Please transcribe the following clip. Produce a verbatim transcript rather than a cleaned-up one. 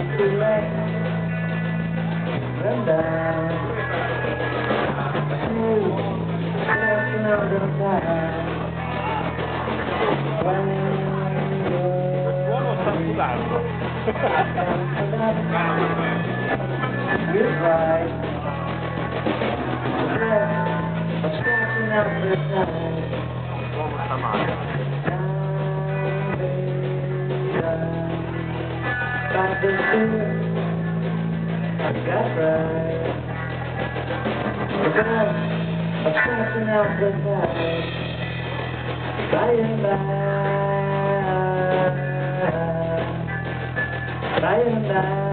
not too late. Run down, smooth, walking on the side. When L'uomo sta sudando. you're right, the breath of walking out the side. L'uomo sta male. By the fear I got right. The breath of walking out the side. By and by, by and by.